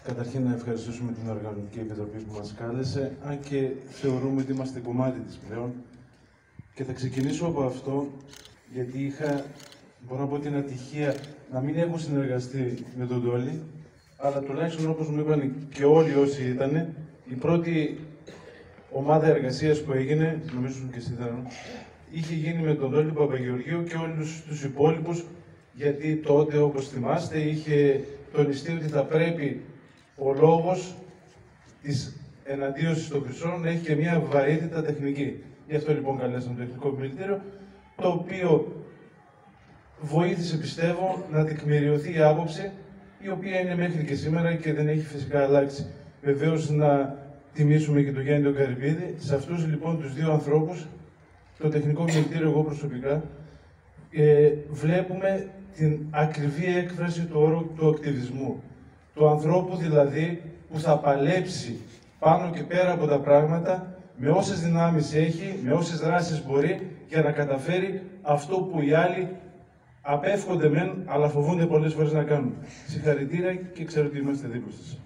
Καταρχήν να ευχαριστήσουμε την Οργανωτική Επιτροπή που μας κάλεσε, αν και θεωρούμε ότι είμαστε κομμάτι της πλέον. Και θα ξεκινήσω από αυτό, γιατί μπορώ να πω την ατυχία να μην έχω συνεργαστεί με τον Τόλι, αλλά τουλάχιστον όπως μου είπαν και όλοι όσοι ήταν, η πρώτη ομάδα εργασίας που έγινε, νομίζω και εσύ είχε γίνει με τον Τόλι Παπαγεωργίου και όλους τους υπόλοιπους, γιατί τότε, όπως θυμάστε, είχε τονιστεί ότι θα πρέπει ο λόγος της εναντίωσης των Χρυσών να έχει και μια βαρύτητα τεχνική. Γι' αυτό λοιπόν καλέσαμε το Εθνικό Επιμελητήριο, το οποίο βοήθησε, πιστεύω, να τεκμηριωθεί η άποψη, η οποία είναι μέχρι και σήμερα και δεν έχει φυσικά αλλάξει. Βεβαίως να τιμήσουμε και τον Γιάννη τον Καρυπίδη. Σε αυτούς λοιπόν τους δύο ανθρώπους, το Τεχνικό Επιμελητήριο, εγώ προσωπικά, βλέπουμε την ακριβή έκφραση του όρου του ακτιβισμού. Του ανθρώπου δηλαδή που θα παλέψει πάνω και πέρα από τα πράγματα, με όσες δυνάμεις έχει, με όσες δράσεις μπορεί, για να καταφέρει αυτό που οι άλλοι απέφχονται μεν, αλλά φοβούνται πολλές φορές να κάνουν. Συγχαρητήρια και ξέρω ότι είμαστε δίπλα σας.